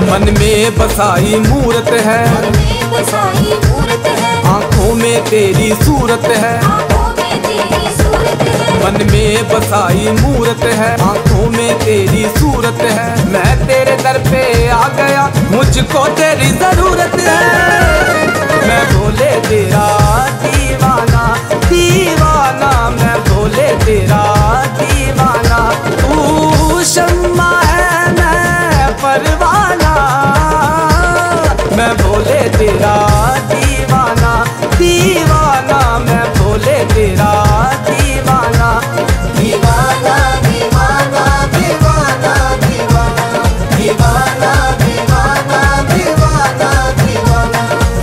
मन में बसाई मूरत है, मन में बसाई मूरत है, आँखों में तेरी सूरत है, आँखों में तेरी सूरत है। मन में बसाई मूरत है, आँखों में तेरी सूरत है। मैं तेरे दर पे आ गया, मुझको तेरी जरूरत है। मैं भोले तेरा दीवाना, दीवाना, मैं भोले तेरा दीवाना। तू शम्मा है मैं परवाना, मैं भोले तेरा दीवाना, दीवाना, मैं भोले तेरा दीवाना। दीवाना दीवाना दीवाना दीवाना दीवाना दीवाना दीवाना दीवाना।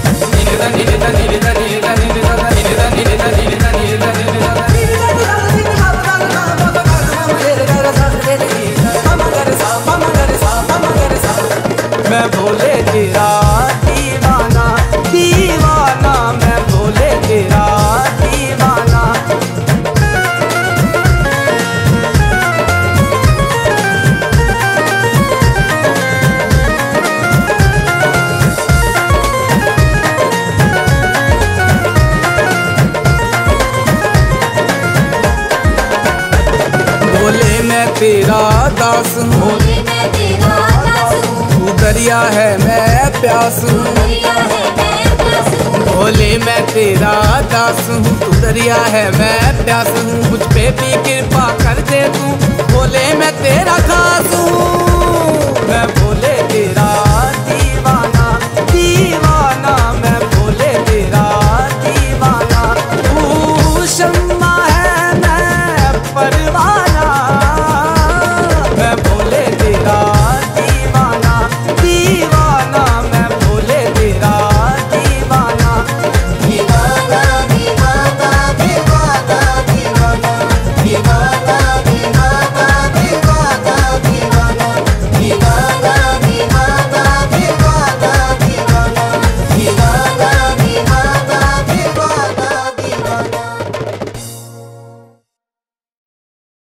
मैं भोले तेरा दीवाना, दीवाना, मैं भोले तेरा दीवाना। भोले मैं तेरा दास हूँ, भोले मैं तेरा दास हूँ, तू दरिया है मैं प्यास हूँ। दरिया है मैं प्यास हूँ। भोले मैं तेरा दास हूँ, तू दरिया है मैं प्यास हूँ। मुझ पे भी कृपा कर दे तू, भोले मैं तेरा खास